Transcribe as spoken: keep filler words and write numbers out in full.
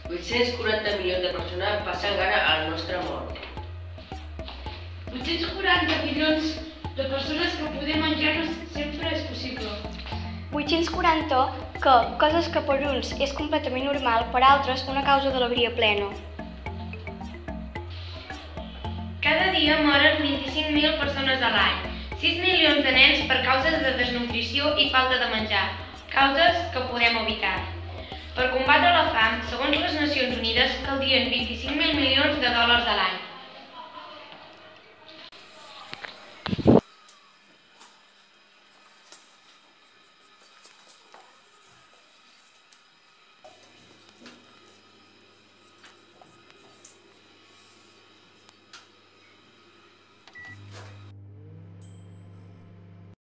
vuit-cents quaranta milions de persones passen gana al nostre món. vuit-cents quaranta milions de persones que poder menjar-nos sempre és possible. vuit-cents quaranta que coses que per uns és completament normal, per altres una causa d'alegria plena. Cada dia moren vint-i-cinc mil persones a l'any, sis milions de nens per causes de desnutrició i falta de menjar, causes que podem evitar. Per combatre la fam, segons les Nacions Unides, caldrien vint-i-cinc mil milions de dòlars a l'any.